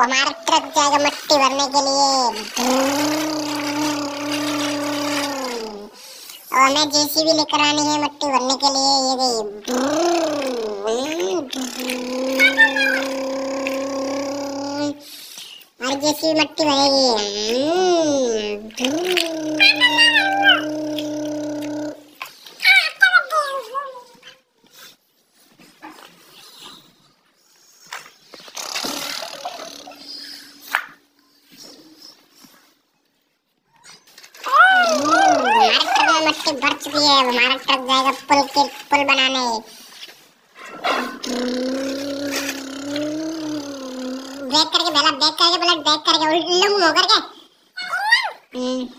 हमारा ट्रक जाएगा मट्टी भरने के लिए। और हमें जेसीबी लेकर आनी है मट्टी भरने के लिए। ये और जेसीबी मट्टी भरेगी। मट्टी भर चुकी है। हमारा ट्रक जाएगा पुल बनाने। ब्रेक करके पहला ब्रेक करके पहले ब्रेक करके उल्लू मुंह करके